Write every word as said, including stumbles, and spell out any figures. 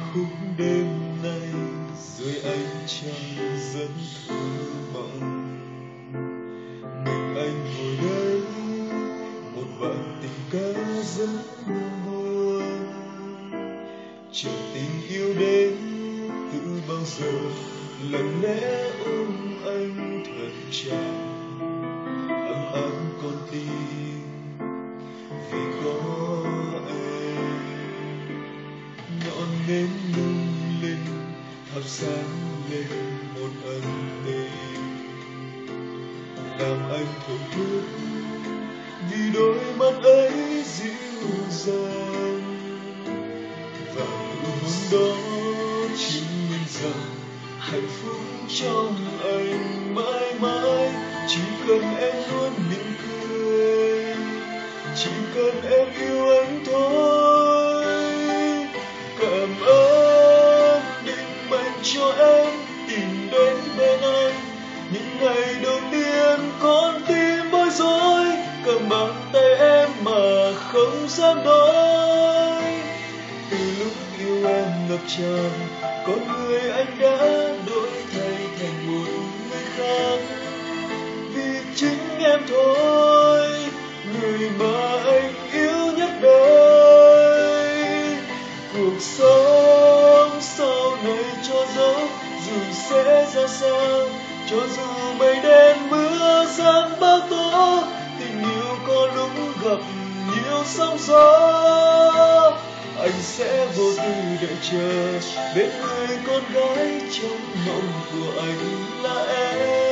khúc đêm nay dưới ánh trăng rất thơ mộng. Mình anh ngồi đây một vạn tình ca rất buồn, chờ tình yêu đến từ bao giờ lặng lẽ ôm anh thật chặt, ấm áp con tim vì có em. Ngọn nến lung linh thắp sáng lên một ân tình, làm anh thổn thức vì đôi mắt ấy dịu dàng. Và nụ hôn đó chứng minh rằng hạnh phúc trong anh mãi mãi. Chỉ cần em luôn mỉm cười, chỉ cần em yêu anh thôi. Cảm ơn định mệnh cho em tìm đến bên anh. Những ngày đầu tiên con tim bối rối, cầm bàn tay em mà không dám nói. Từ lúc yêu em ngập tràn, con người anh đã đổi thay thành một người khác. Vì chính em thôi, người mà anh yêu nhất đời. Cuộc sống sau này cho dẫu dù sẽ ra sao, cho dù mây đen mưa giăng bao tố, tình yêu có lúc gặp nhiều sóng gió. Anh sẽ vô tư đợi chờ bên người con gái trong mộng của anh là em.